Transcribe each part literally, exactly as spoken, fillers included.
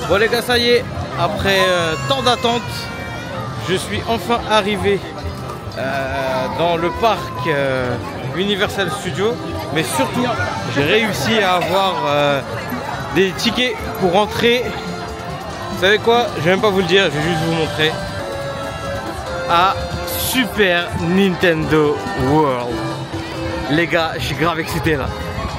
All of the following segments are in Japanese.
Bon les gars, ça y est, après euh, tant d'attente, je suis enfin arrivé euh, dans le parc euh, Universal Studios. Mais surtout, j'ai réussi à avoir euh, des tickets pour rentrer. Vous savez quoi? Je vais même pas vous le dire, je vais juste vous montrer. À Super Nintendo World. Les gars, je suis grave excité là.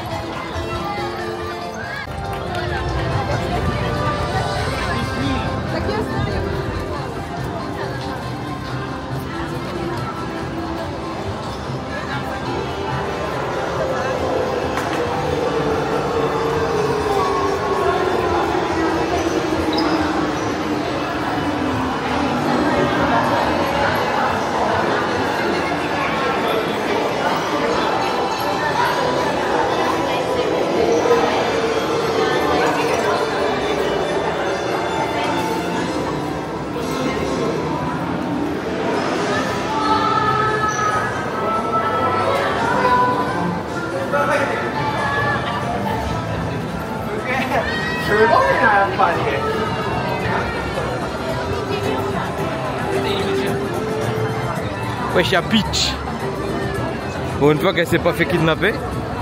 Wesh, y'a Peach. Bon, une fois qu'elle s'est pas fait kidnapper.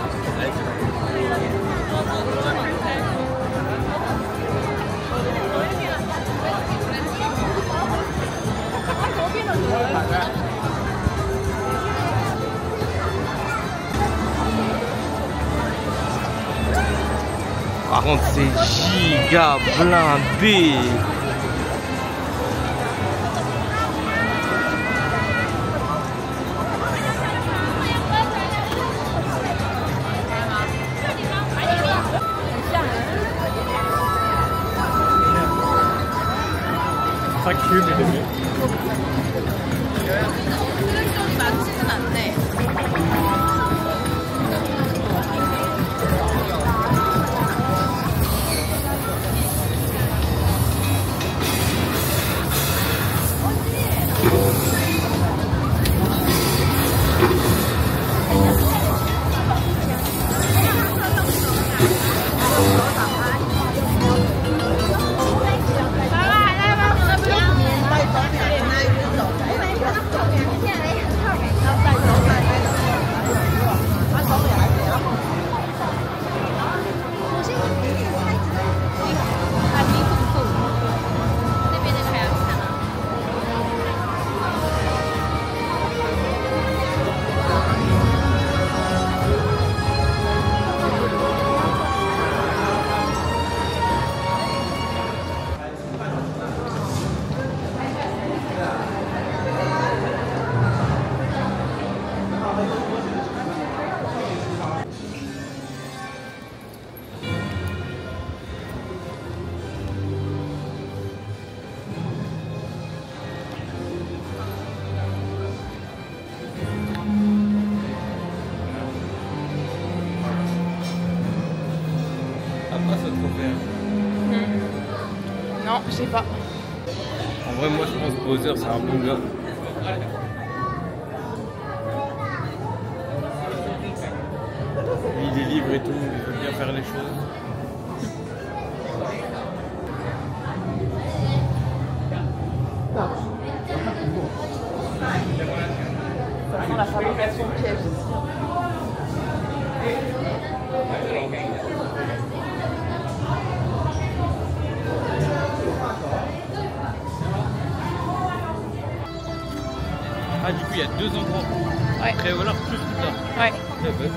Par contre, c'est giga blindé. cinq cubes et demi. Non, je sais pas. En vrai, moi je pense que Bowser c'est un bon gars. Il est libre et tout, il veut bien faire les choses. On a fabrication de pièges ici. Ah, du coup, il y a deux endroits. Ouais. Traveler plus plus tard. Ouais. Très bien.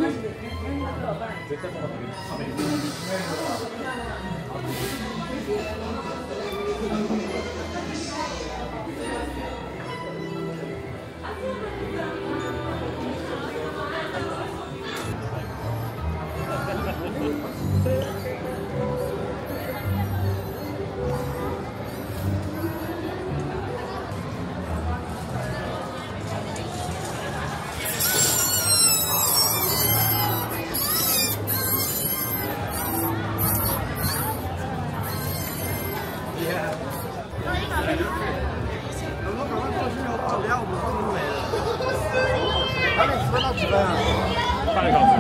半个小时。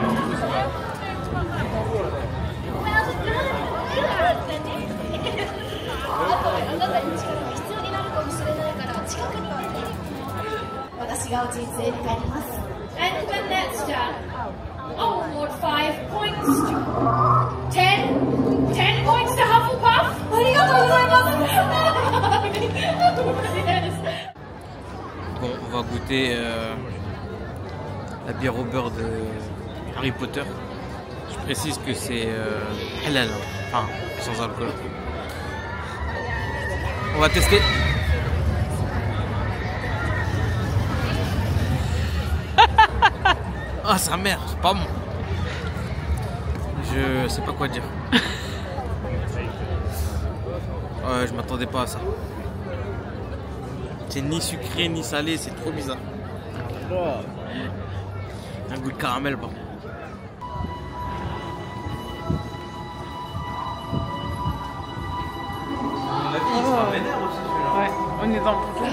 私が人生に帰ります。And when that's done, I'll award five points to ten, ten points to Hufflepuff. ありがとうございます。 Bon, on va goûter euh, la bière au beurre de Harry Potter. Je précise que c'est euh, halal, enfin sans alcool. On va tester. Ah, sa mère, c'est pas bon. Je sais pas quoi dire. Ouais, je m'attendais pas à ça. C'est ni sucré ni salé, c'est trop bizarre. Un goût de caramel, par contre. Ouais, on est dans le plan.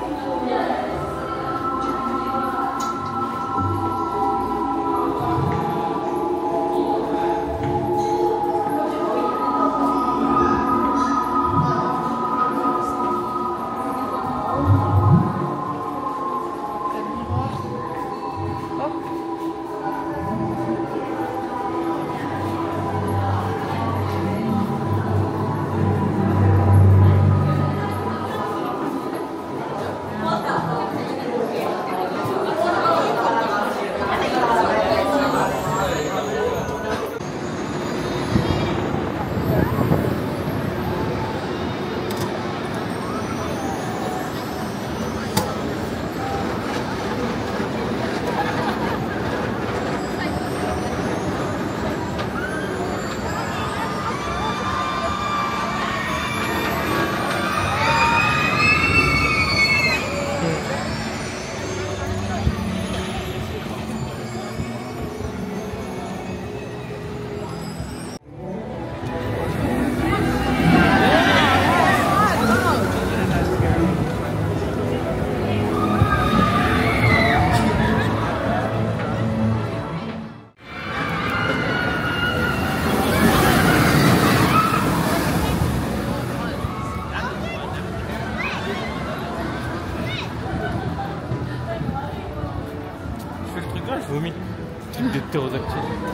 Je vomis. Truc de ptérodactyle.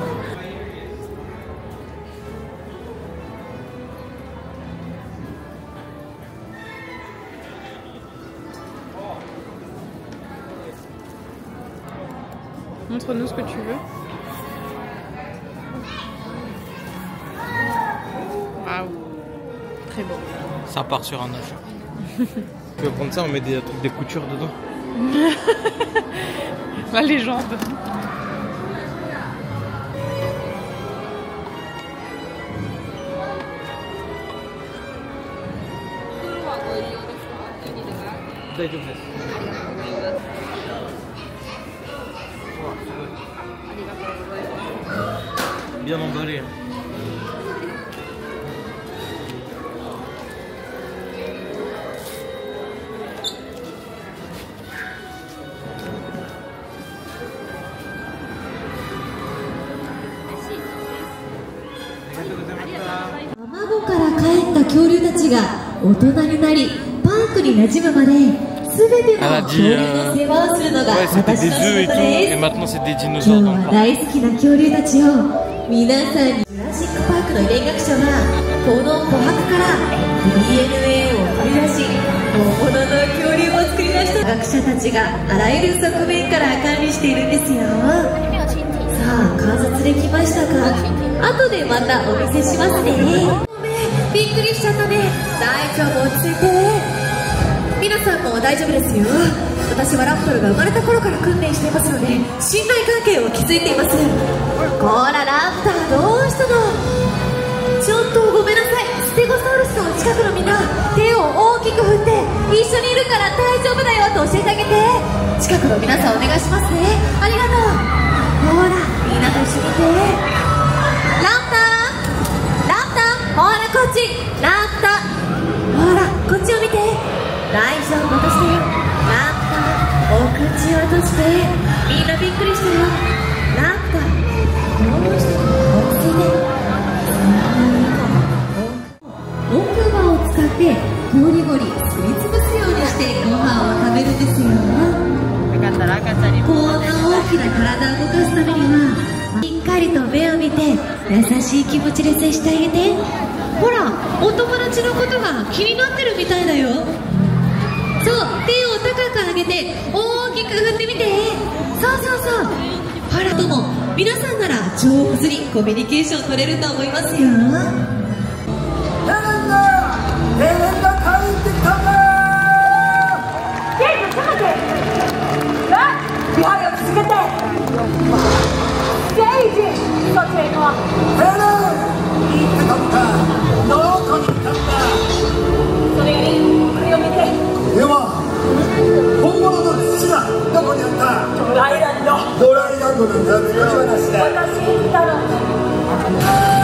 Montre-nous ce que tu veux. Waouh. Très beau. Ça part sur un achat. Tu veux prendre ça, on met des trucs des coutures dedans. La légende. Bien emballé. Hein. 卵から帰った恐竜たちが大人になりパークに馴染むまで全ての恐竜の世話をするのが私の仕事です。今日は大好きな恐竜たちを皆さんに。ジュラシックパークの遺伝学者はこの琥珀から ディーエヌエー を取り出し本物の恐竜を作り出した学者たちがあらゆる側面から管理しているんですよ。さあ後でまたお見せしますね。びっくりしちゃったね。大丈夫、落ち着いて。皆さんも大丈夫ですよ。私はラプトルが生まれた頃から訓練していますので、信頼関係を築いています。こらラプター、どうしたの？ちょっとごめんなさい。ステゴサウルスの近くのみんな、手を大きく振って一緒にいるから大丈夫だよと教えてあげて。近くの皆さんお願いしますね。ありがとう。ほらみんなと一緒にいて。ラプター、ラプター、ほらこっち。ラプター、ほらこっちを見て。大丈夫、私だよ。ラプター、お口を閉じて。みんなびっくりしてるよ。ラプター、どうして落ち着いて。奥歯を使ってゴリゴリすりつぶすようにしてご飯を食べるんですよ。 よかったら赤ちゃんにもこんな大きな体を動かすためにはしっかりと目を見て優しい気持ちで接してあげて。ほらお友達のことが気になってるみたいだよ。そう、手を高く上げて大きく振ってみて。そうそうそう。ほらとも皆さんなら上手にコミュニケーション取れると思いますよ。 ヘレンだ！ヘレンが帰ってきたんだ！ ケイト、ちょっと待って！な！ビハリを続けて！セイジ！そっちへ行くわ！ ヘレン！言ってたのか！どこにいたんだ！ それより、首を見て！ では、本物の父がどこにあった？ ドライランド！ ドライランドなんだ、手話なしだ。 私言ったの。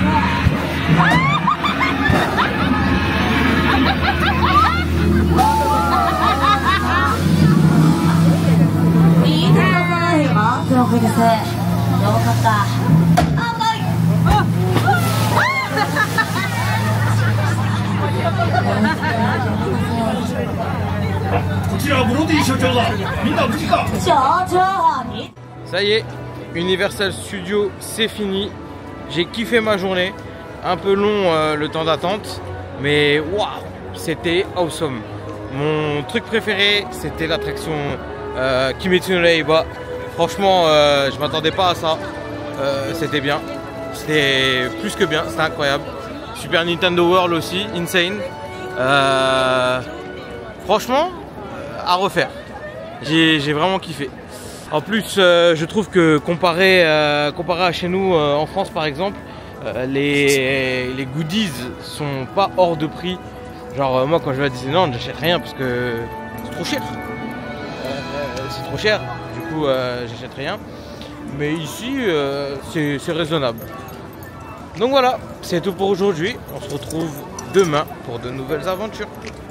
あ Ça y est, Universal Studios, c'est fini. J'ai kiffé ma journée. Un peu long euh, le temps d'attente, mais waouh, c'était awesome. Mon truc préféré, c'était l'attraction euh, Kimetsu no Yaiba. Franchement, euh, je m'attendais pas à ça. Euh, c'était bien, c'était plus que bien, c'était incroyable. Super Nintendo World aussi, insane. Euh, franchement, à refaire. J'ai vraiment kiffé. En plus, euh, je trouve que comparé, euh, comparé à chez nous euh, en France par exemple, euh, les, les goodies sont pas hors de prix. Genre euh, moi quand je vais à Disneyland, j'achète rien parce que c'est trop cher. Euh, c'est trop cher, du coup euh, j'achète rien. Mais ici, euh, c'est raisonnable. Donc voilà, c'est tout pour aujourd'hui. On se retrouve demain pour de nouvelles aventures.